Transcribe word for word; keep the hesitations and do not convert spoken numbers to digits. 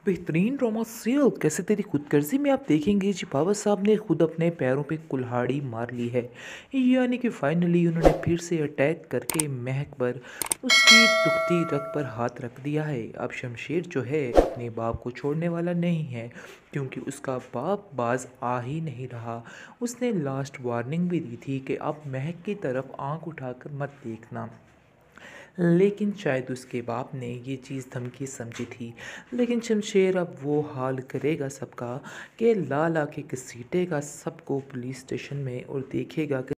बेहतरीन drama serial कैसे तेरी खुदगर्जी में आप देखेंगे जी बाबा साहब ने खुद अपने पैरों पे कुल्हाड़ी मार ली है। यानी कि फाइनली उन्होंने फिर से अटैक करके महक पर उसकी दुखती रग पर हाथ रख दिया है। अब शमशेर जो है अपने बाप को छोड़ने वाला नहीं है, क्योंकि उसका बाप बाज आ ही नहीं रहा। उसने लास्ट वार्निंग भी दी थी कि अब महक की तरफ आंख उठाकर मत देखना, लेकिन शायद उसके बाप ने ये चीज़ धमकी समझी थी। लेकिन शमशेर अब वो हाल करेगा सबका कि लाल आके घसीटेगा सबको पुलिस स्टेशन में और देखेगा कि